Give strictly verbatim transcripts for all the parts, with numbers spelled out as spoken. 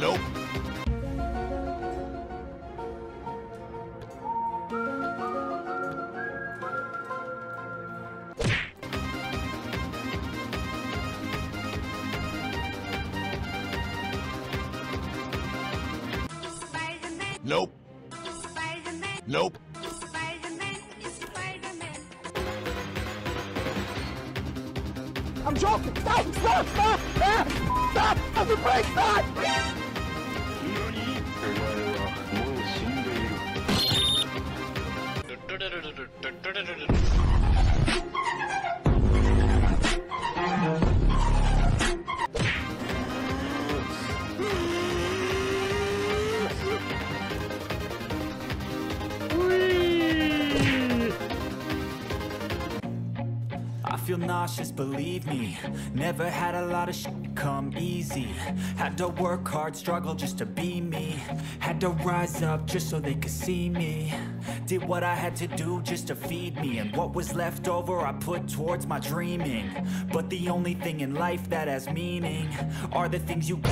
Nope. Nope. Nope. I'm joking! Stop! Stop! Stop! Stop! Stop! Stop the brake! Stop! I feel nauseous, believe me. Never had a lot of shit come easy. Had to work hard, struggle just to be me. Had to rise up just so they could see me. Did what I had to do just to feed me. And what was left over I put towards my dreaming. But the only thing in life that has meaning are the things you...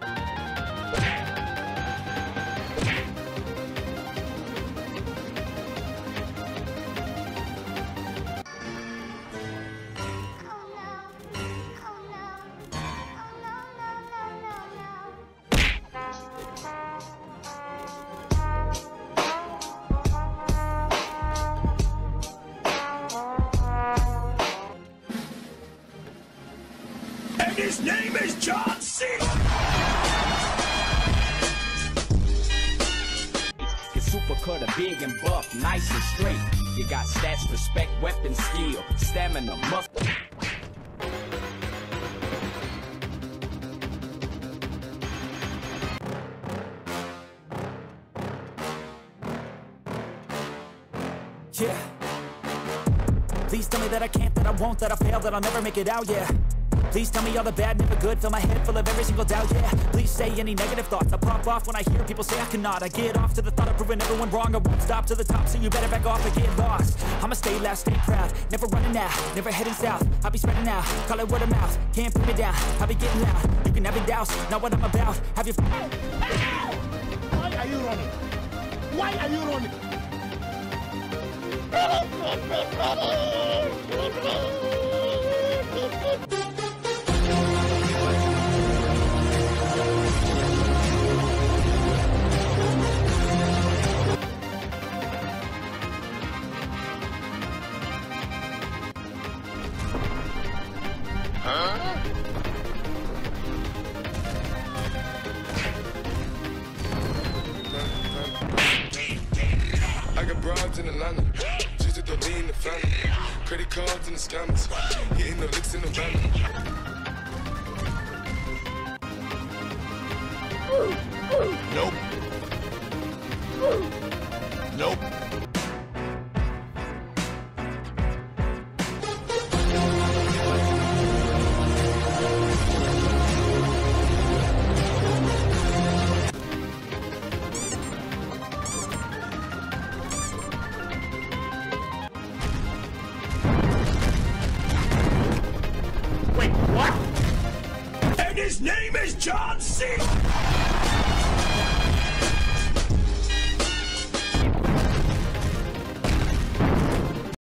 His name is John C. Your super cutter big and buff, nice and straight. You got stats, respect, weapon, skill, stamina, muscle. Yeah. Please tell me that I can't, that I won't, that I fail, that I'll never make it out, yeah. Please tell me all the bad, never good. Fill my head full of every single doubt, yeah. Please say any negative thoughts. I pop off when I hear people say I cannot. I get off to the thought of proving everyone wrong. I won't stop to the top, so you better back off and get lost. I'ma stay loud, stay proud, never running out, never heading south. I'll be spreading out, call it word of mouth. Can't put me down, I'll be getting loud. You can have it douse, not what I'm about. Have you... Why are you running? Why are you running? I got broads in Atlanta, just to throw me in the family. Credit cards and the scammers, hitting the licks in the van. Nope. Nope. Wait, what? And his name is John C.